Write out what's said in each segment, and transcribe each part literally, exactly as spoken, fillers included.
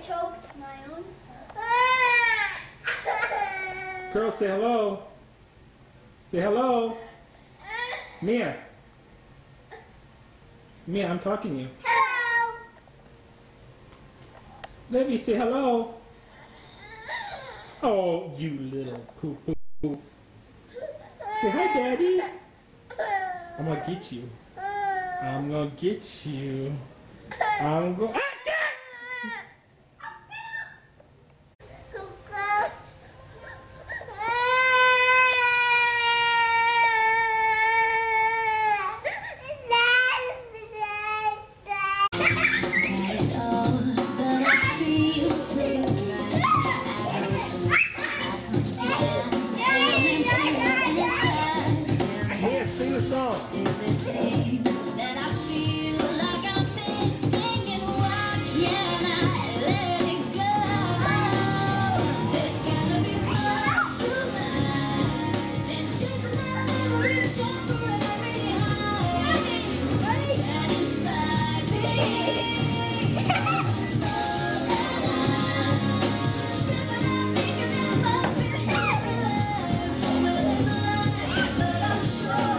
choked my own. Girl, say hello. Say hello. Mia. Mia, I'm talking to you. Hello. Livy, say hello. Oh, you little poo poo poo. Say hi, Daddy. I'm gonna get you. I'm gonna get you. I'm gonna. Sing the song. Is this thing that I feel like I'm missing, and why can't I let it go? There's gotta be more to life than chasing down every temporary high to satisfy me. Stepping out, thinking there must be more love. Well, it's life, but I'm sure.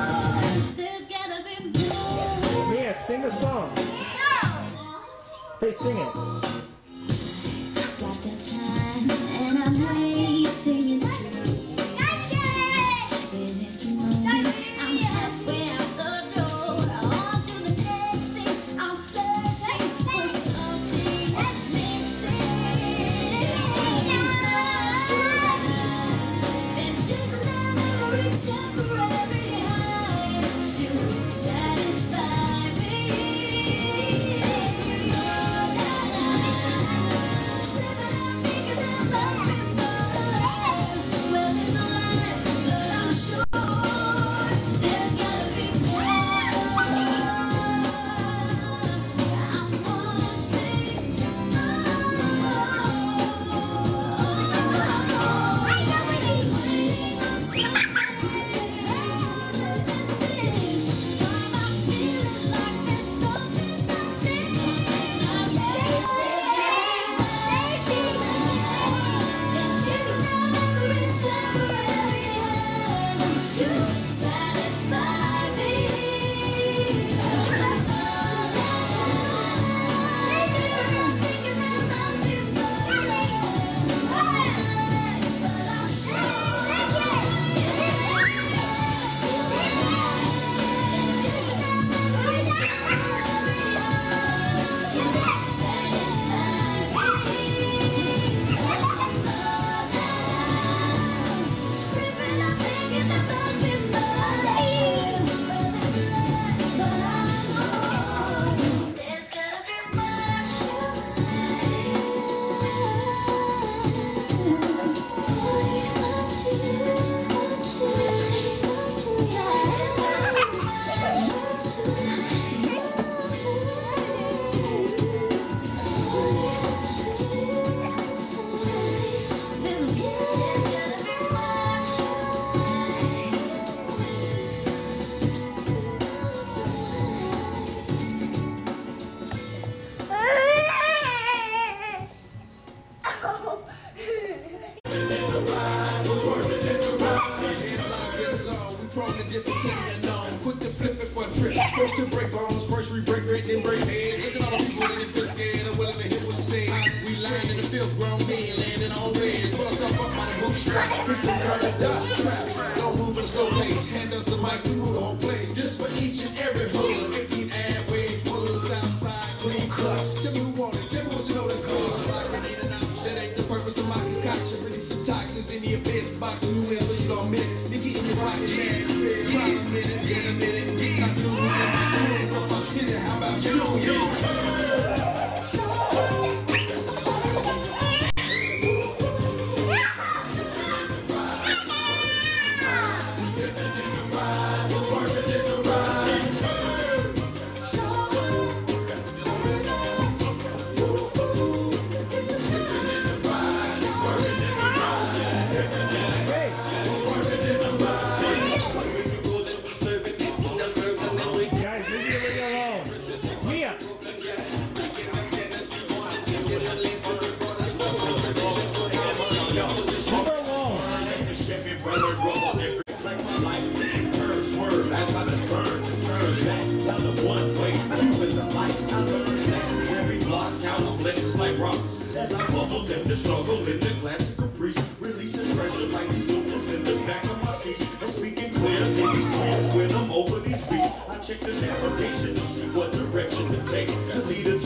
Sing the song. Hey, sing it. Got the time and I'm wasting it through. In this moment, I'm halfway out the door. On to the next thing. I'm searching for something that's missing. There's gotta be more to life than chasing down every temporary high to satisfy me. Quick to flip it for a trip. First to break bones, first we break break, then break heads. Look at all the people that feel scared and willing to hear what's said. We lying in the field, grown men landing on beds. Pull ourselves up by the bootstraps, strip the curve, dodge traps. Don't move in a slow pace. Hand us the mic, we move the whole place. Just for each and every hood. eighteen Airways, Wood, Southside, clean cuts. Tell me who want it, tell me what you know that's good. Like an in and out, that ain't the purpose of my concoction. Release some toxins in the abyss, box you in so you don't miss. You get in your pocket, man. Drop a minute, get a minute, get not doing it. Fuck my city, how about you, yeah?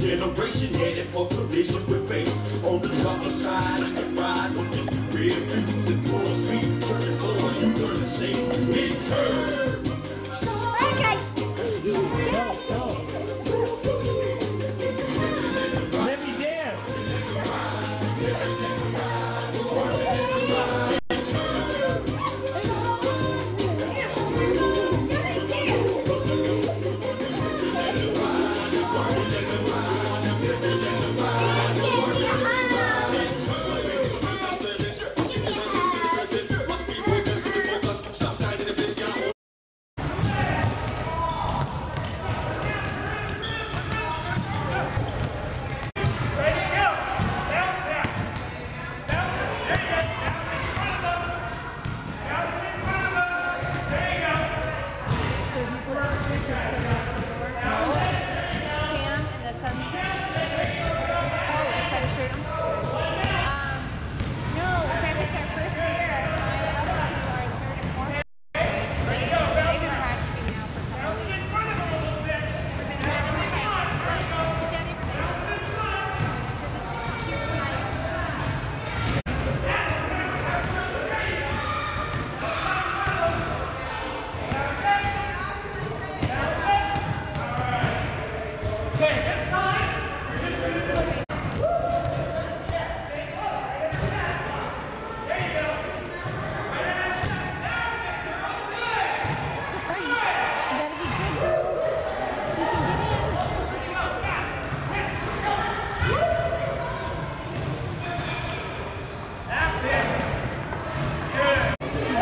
generation headed for collision with fate. On the other side, I can ride with the rear views and full speed. Turning forward, you turn to say, hit curve. Okay. Go, go. Let me dance. Sam and the sunshine. Oh, the sunshine. Um, no, that was our first year. My other two are third and fourth. They've been practicing now for a couple of weeks. We've been having the fight. Look, is that everybody? Here's Schneider. Okay, this time, we're just going to do it. There you go. Right on that chest. There you go. You gotta be good, girls, so you can get in. That's it. Good.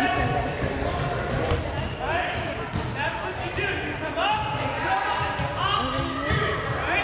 Right? That's what you do. You come up and come up and shoot, right?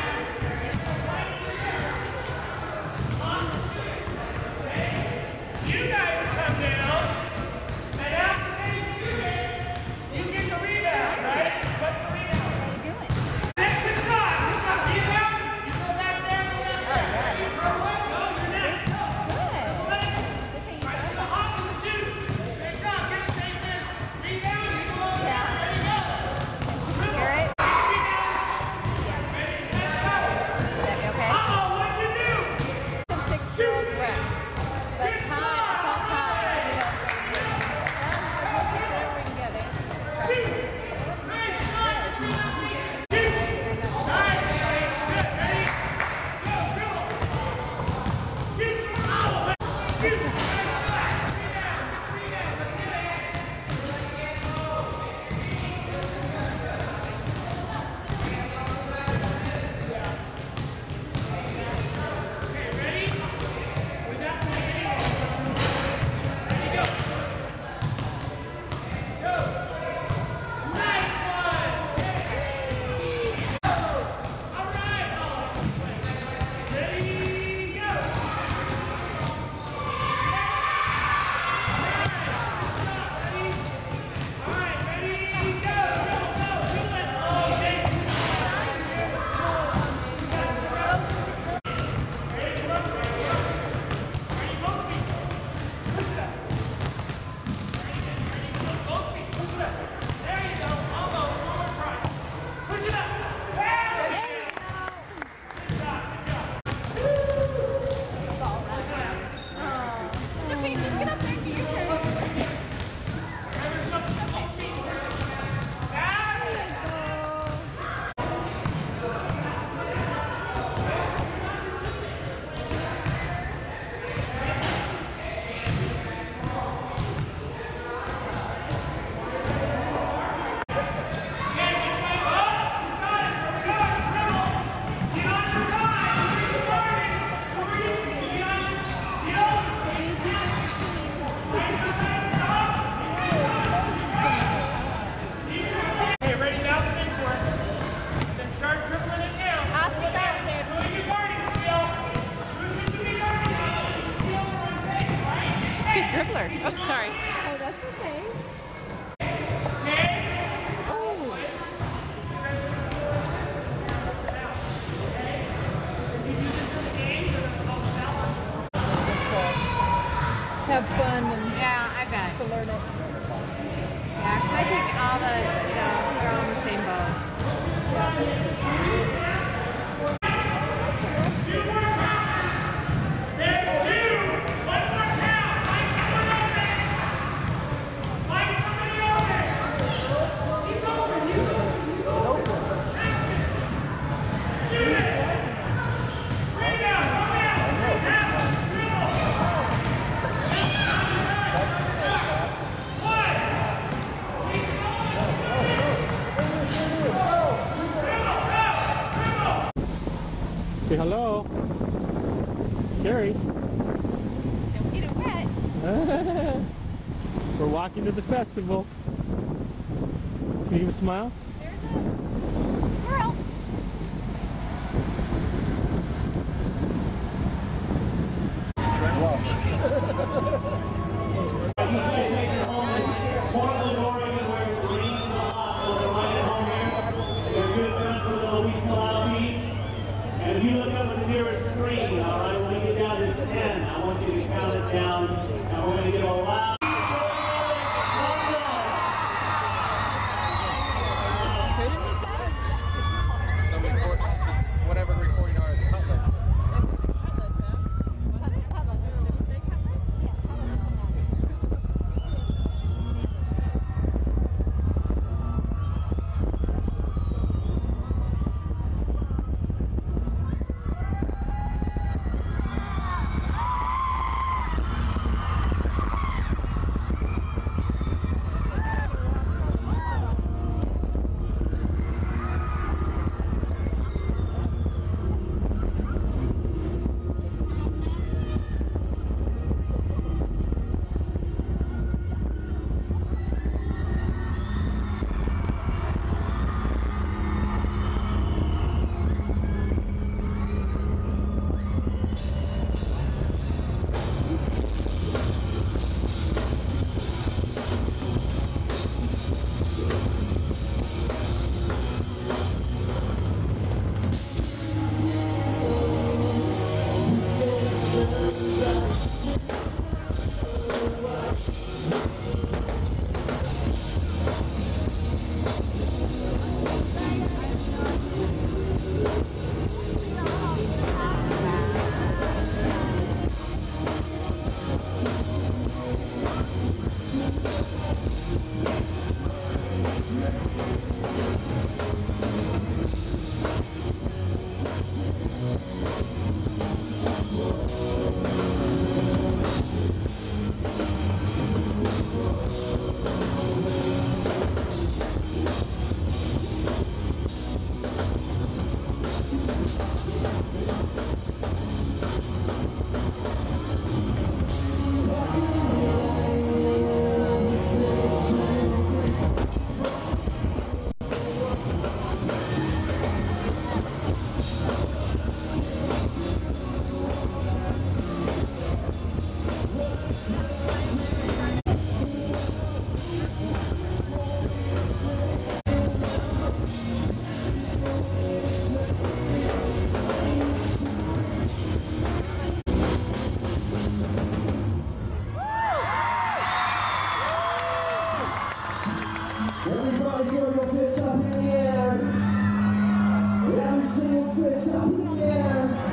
You guys come down, and after they shoot it, you get the rebound, right? What's the rebound? What are you doing? Hey, good shot, good shot. Rebound, you go back there, go back there. yeah, You throw one, go, you're next. Good. Play. Good thing you Right, thought the about hop and the shoot. Great job, get it, Jason. Rebound, you go over there. Yeah. Ready, go. that. You're right. Ready, set, go. That be okay? Uh-oh, what'd you do? Some six girls rep. But Todd, I saw Todd, you know. We'll take whatever we can get, eh? Shoot. Nice shot. Shoot. Nice, Jason. Good, ready? Go, dribble. Shoot. Oh, shoot. Nice shot. Rebound, rebound, rebound. Okay, ready? With that one, ready, go. Go. Nice one. Go. All right. Ready, go. All right, ready, go. Go, go, do it. Oh, Jason. Ready, come up, ready, come up. Ready, both feet. Push it up. Ready, ready, look, both feet. Push it up. There you go. Almost. One more try. Push it up. There you go. Good job, good job. Okay, just get up there, do your turn. Remember, jump with both feet. Push it. That's it. Okay, this way. Oh, he's got it. Go, dribble. Get on your line. Get the target. Hurry. Get on. Get over. Big, he's on your team. Okay, ready? Bounce it into her. Then start dribbling it down. Austin got it there. Doing your guarding skill. Bruce, you do your guarding skill or rotate, right? She's a good dribbler. Oh, sorry. Oh, that's okay. Okay? Oh. You do this in the game, you're gonna call the foul on you. Just to have fun and Yeah, I bet. to learn it. Yeah, 'cause I think all the, you know, they're all in the same boat. Say hello. Carrie. Don't get it wet. We're walking to the festival. Can you give a smile? There's a squirrel. Portland, Oregon, where the Marines are, so they're right at home here. They're good friends with the Luis Palau team. And if you look up at the nearest screen, all right, when you get down to ten, I want you to count it down, and we're going to get a loud. Whatever recording artist, Cutlass. Everybody throw your fists up in the air. Every single fist up in the air.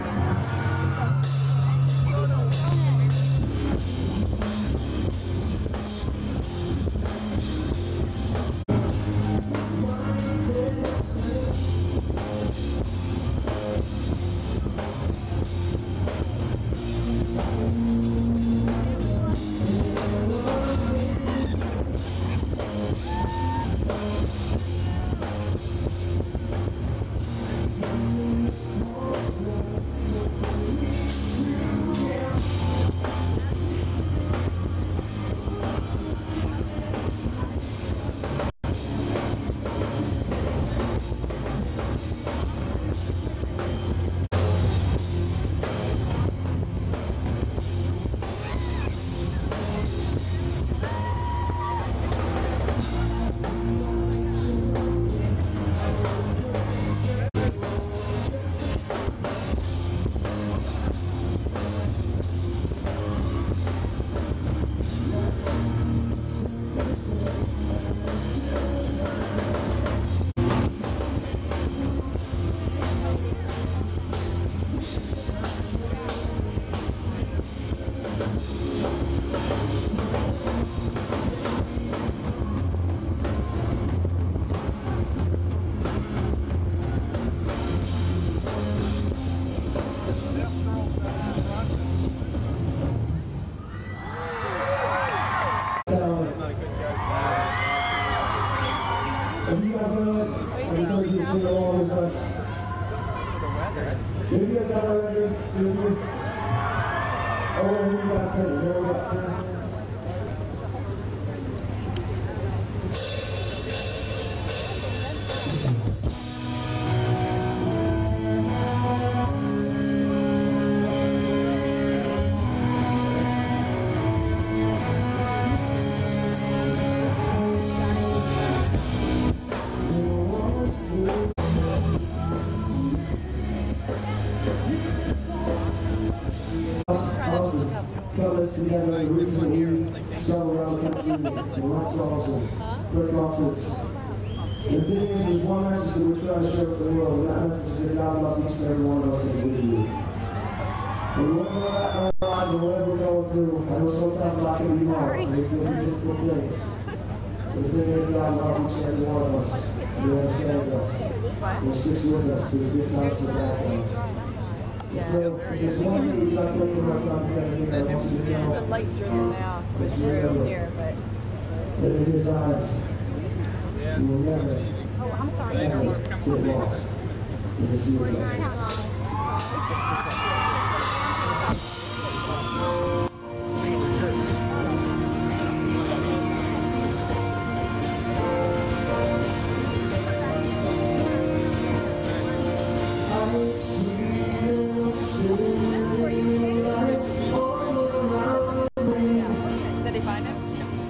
If you guys know it, I encourage you to sing along with us. The weather, it's If you guys got that good, good, good. Oh, who you guys singing? Here we go. Put this together recently, travel around the country, and write songs and play concerts. And the thing is, there's one message that we're trying to share with the world, and that message is that God loves each and every one of us and with you. And whatever we're at in our lives and whatever we're going through, I know sometimes life can be hard, and it can be a difficult place. But the thing is, God loves each and every one of us, and He understands us, and He sticks with us through the good times and the bad times. So, there's one thing we'd like to make our time together here. I want you to know The lights drizzle now. It's room here, but. that in His eyes, you will never, Oh, I'm sorry. ever get lost in the sea of us. Did he find him?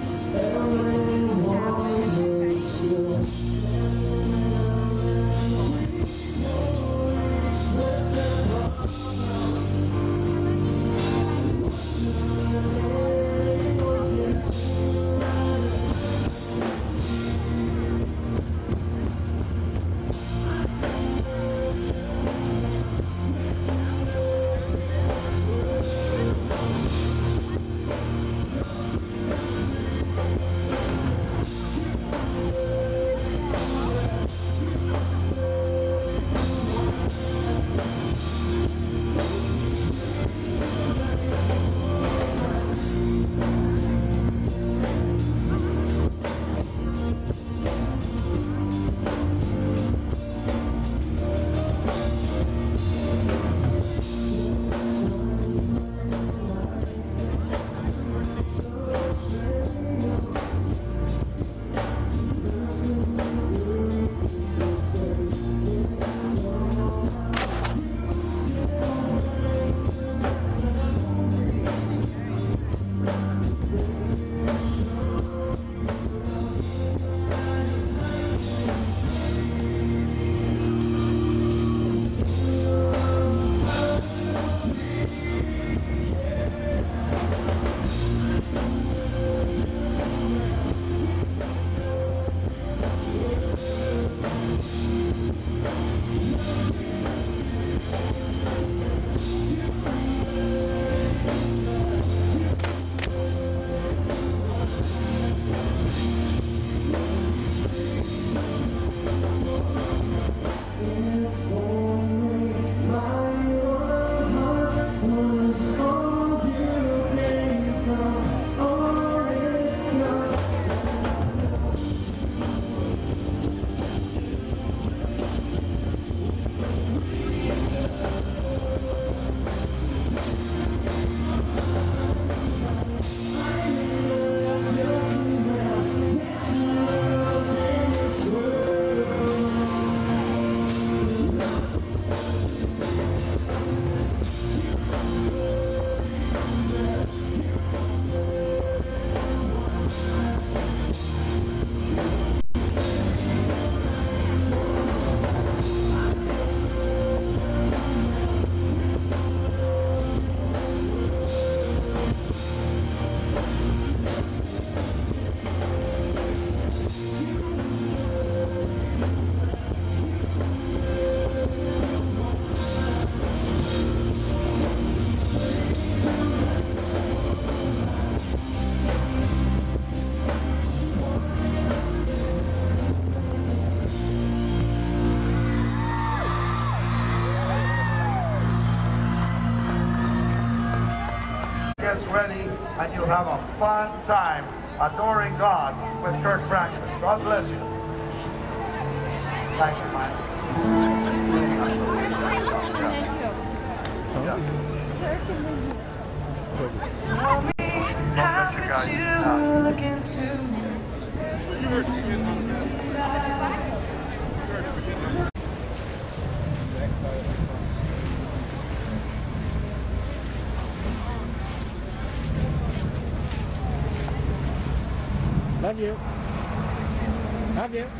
Gets ready and you'll have a fun time adoring God with Kirk Franklin. God bless you. Thank you, Mike. Thank you. Yeah. Tell me, how miss you could guys. you Yeah. look into me? Love you. Love you.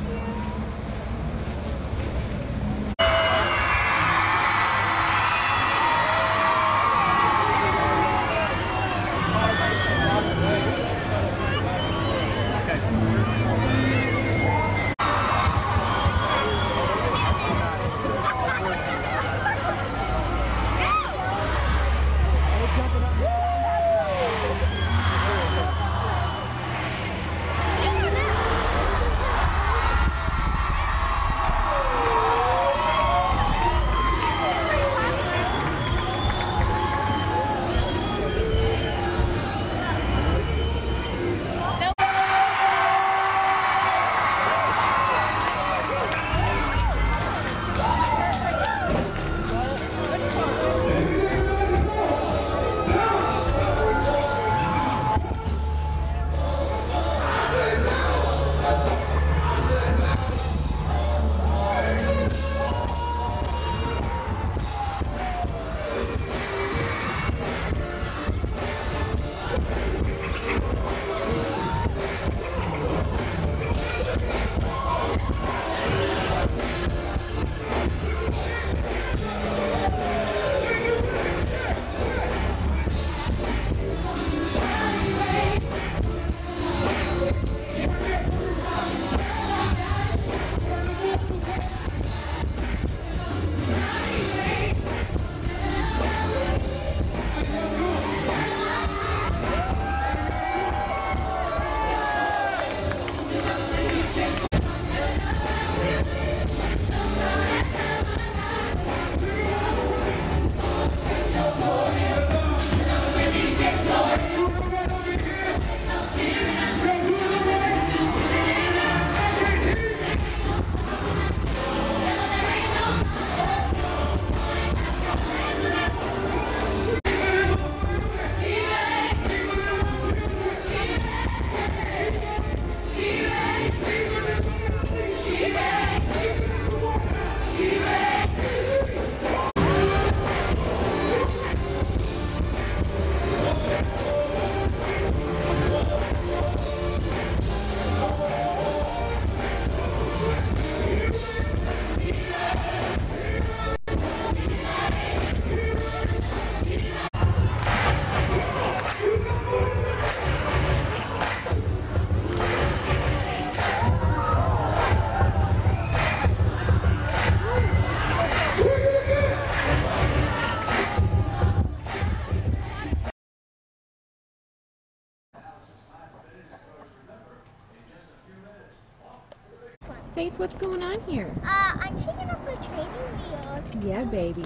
Faith, what's going on here? Uh, I'm taking up the training wheels. Yeah, baby.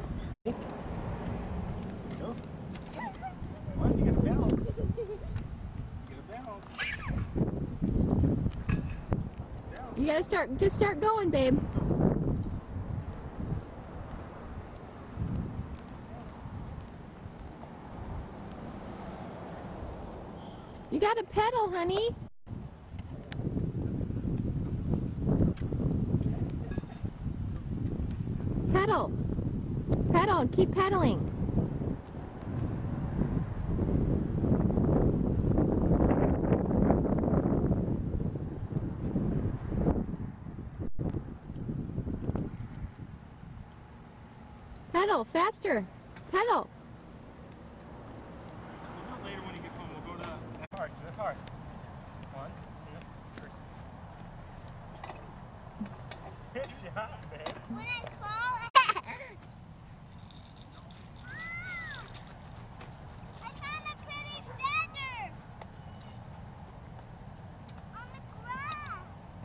Go. Come on, you gotta balance. You gotta balance. Balance. You gotta start, just start going, babe. You gotta pedal, honey. Pedal. Pedal. Keep pedaling. Pedal. Faster. Pedal. We'll do it later when you get home. We'll go to that park. To the park. One, two, three. Good shot, man. When I fall, I found a pretty feather on the grass.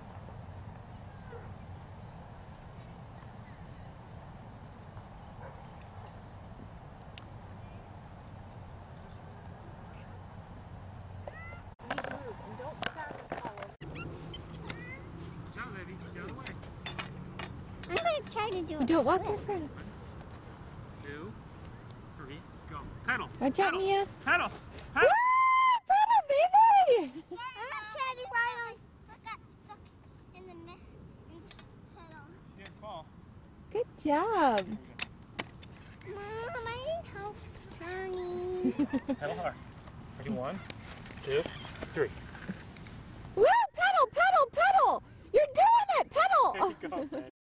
Jump, baby. Get out of the way. I'm going to try to do it. Don't walk in front of. Two. Go. Pedal. Watch out, Mia. Pedal. Woo! Pedal, baby! I'm not trying to ride on. Look, got stuck in the mist. She didn't fall. Good job. Mom, I need help turning. Pedal hard. Ready? One, two, three. Woo! Pedal, pedal, pedal! You're doing it! Pedal! There you go, man.